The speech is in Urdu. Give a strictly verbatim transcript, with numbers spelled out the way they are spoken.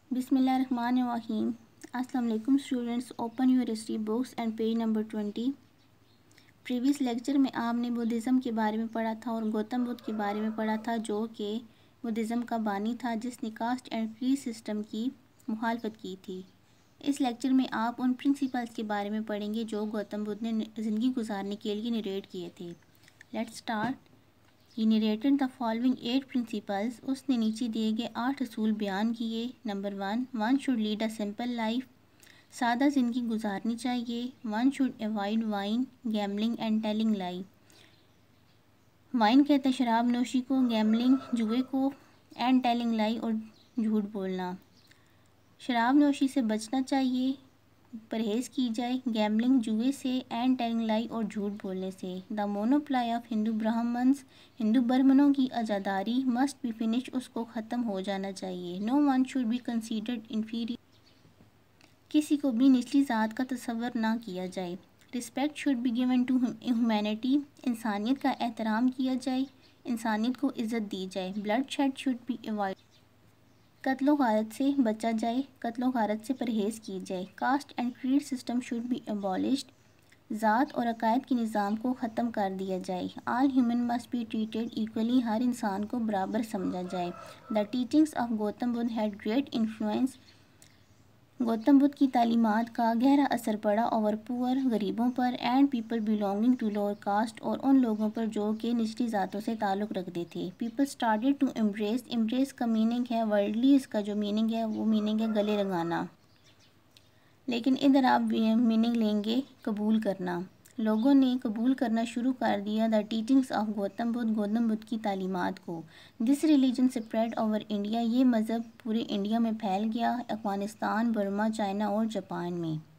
بسم اللہ الرحمن الرحیم. السلام علیکم students. Open your history books and page number twenty. Previous lecture میں آپ نے بدھزم کے بارے میں پڑھا تھا اور گوتم بدھ کے بارے میں پڑھا تھا جو کہ بدھزم کا بانی تھا جس نے کاسٹ اینڈ کریڈ سسٹم کی مخالفت کی تھی. اس لیکچر میں آپ ان پرنسپلز کے بارے میں پڑھیں گے جو گوتم بدھ نے زندگی گزارنے کے لیے نریٹ کیے تھے. Let's start. He narrated the following eight principles. اس نے نیچے دیے گئے آٹھ اصول بیان کیے. Number one one should lead a simple life. سادہ زندگی گزارنی چاہیے. One should avoid wine, gambling and telling lie. Wine کہتے ہیں شراب نوشی کو, گیملنگ جوئے کو, اینڈ ٹیلنگ لائی اور جھوٹ بولنا. شراب نوشی سے بچنا چاہیے, پرہیز کی جائے, گیملنگ جوئے سے, اینڈ ٹیلنگ لائی اور جھوٹ بولنے سے. دا مونوپلائی آف ہندو برہمنس. ہندو برہمنوں کی ازاداری مسٹ بی فنش. اس کو ختم ہو جانا چاہیے. No one should be considered inferior. کسی کو بھی نچلی ذات کا تصور نہ کیا جائے. Respect should be given to humanity. انسانیت کا احترام کیا جائے, انسانیت کو عزت دی جائے. Bloodshed should be avoid. قتل و غارت سے بچا جائے, قتل و غارت سے پرہیز کی جائے. Caste and creed system should be abolished. ذات اور عقائد کے نظام کو ختم کر دیا جائے. All human must be treated equally. ہر انسان کو برابر سمجھا جائے. The teachings of Gautam Buddha had great influence. Gautam Buddha کی تعلیمات کا گہرا اثر پڑا اوور پور غریبوں پر, and people belonging to lower caste اور ان لوگوں پر جو کہ نچلی ذاتوں سے تعلق رکھتے تھے. People started to embrace. Embrace کا میننگ ہے ورلڈلی, اس کا جو میننگ ہے وہ میننگ ہے گلے لگانا, لیکن ادھر آپ میننگ لیں گے قبول کرنا. لوگوں نے قبول کرنا شروع کر دیا the teachings of Gautam Buddha, Gautam Buddha کی تعلیمات کو. This religion spread over India. یہ مذہب پورے انڈیا میں پھیل گیا. افغانستان, برما, چائنا اور جاپان میں.